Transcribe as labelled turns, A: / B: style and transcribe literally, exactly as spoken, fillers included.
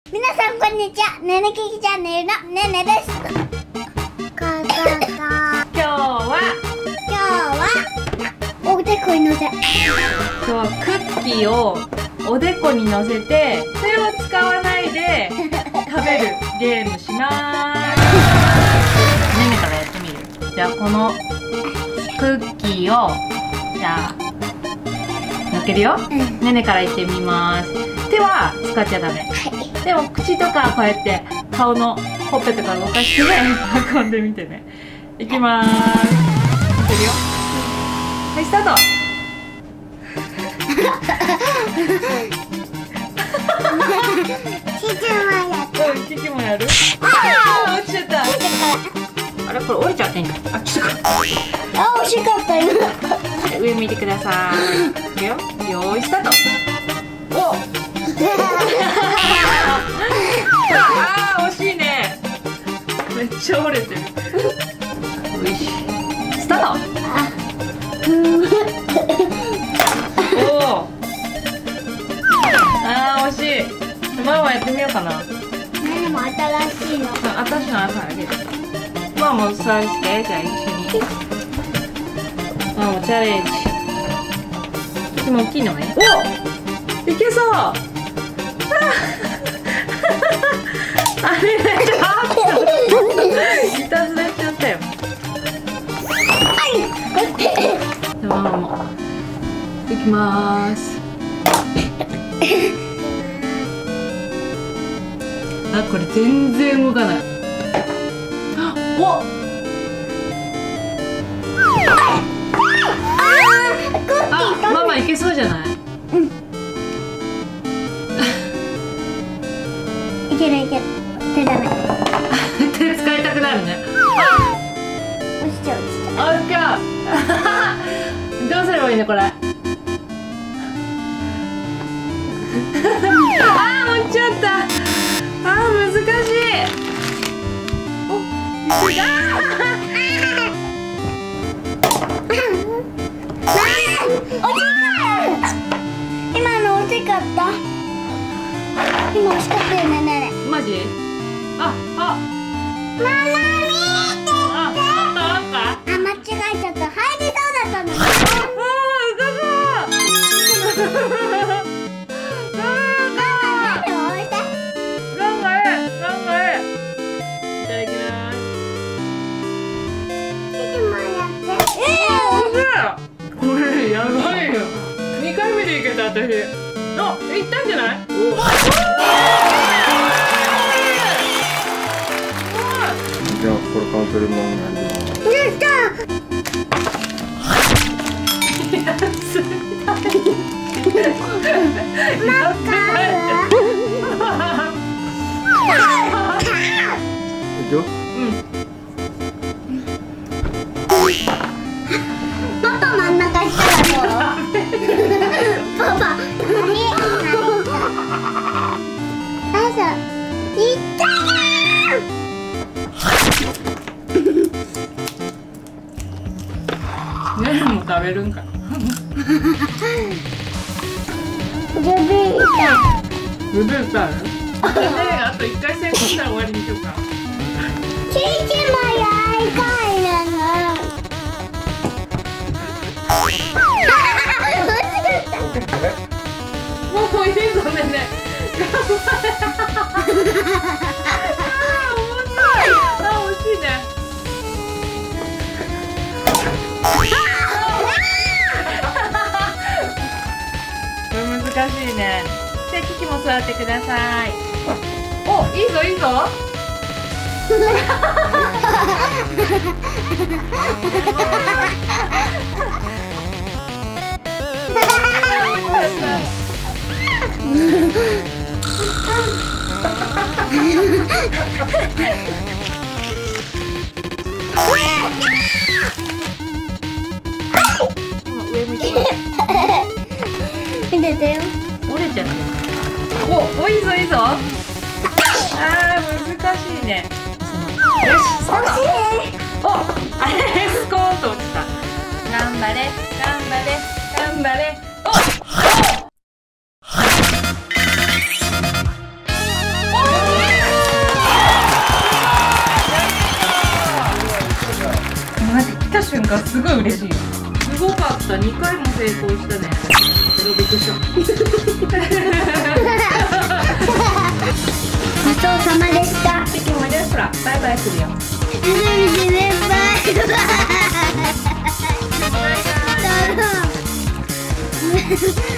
A: 皆さんこんにちは。ねねききチャンネルのねねです。かかか。今日は今日はおでこにのせ。
B: 今日はクッキーをおでこにのせて手を使わないで食べるゲームしまーす。ねねからやってみる。じゃあこのクッキーをじゃあのっけるよ。うん、ねねからいってみます。手は使っちゃダメ。はい、でも口とかこうやって顔のほっぺとか動かして運んでみてね。いきまーす。いけるよ。はい、スタート。
A: キキもやる。
B: うん、キキもやる。ああ、落ちちゃった。あれ、これ折れちゃってんじゃん。あ、ちょっと。
A: あ、惜しかったよ。
B: 上見てください。いくよ。よーい、スタート。お。ああ、惜しいね。めっちゃ折れてる。よし。スタート。おお。ああ、惜しい。ママやってみようかな。
A: でも新しいの。
B: 新しいの朝あげる。ママも触りして、じゃあ一緒に。ママもチャレンジ。でも大きいのね。お、いけそう。あれね、あっいたずらしちゃったよ。
A: はい。
B: じゃあママも。いきまーす。あ、これ全然動かない。お。あ、ママいけそうじゃない？
A: うん。いけるいける。手ダメ。
B: 手使いたくなるね。
A: あ。落ちちゃう落ちちゃう。
B: あ、オッケー。どうすればいいのこれ。あー、落ちちゃった。あー、難しい。お、いけた。
A: 今の惜しかった。今惜しかったよね、ねね。
B: マジ？あ、あ。
A: ママ見て。
B: あ、あったあった。
A: あ、間違えちゃった。入りそうだったの。
B: あ、あ、うかそう。これやばいよ。にかいめでいけた私。あ、いったんじゃない？お。
C: じゃあこれカントリーマンになります。
A: やった。
C: いくよ。
B: うん。
A: パパ真ん中したらどう？パパ。あさ、いった
B: ー。ねえも食べるんか。
A: ルビーだ。
B: ルビーだ。あと一回成功したら終わりにしようか。
A: チーチもやりたいな。
B: もういいぞねね。頑張れ。ああ、面白い。あ、惜しいね。これ難しいね。じゃあキキも座ってください。お、いいぞいいぞ。
A: 見ててよ。
B: 折れちゃった。お、お、いいぞいいぞ。あー、難しいね。よし、スタート。お、あれ、スコーンと落ちた。頑張れ、頑張れ、頑張れ。お、お。おー、 かすごい嬉しい。すごかった。にかいも成功したね。びっくりした。
A: ごちそうさまでした。
B: 次もです。ほら、バイバイするよ。
A: バイバイ。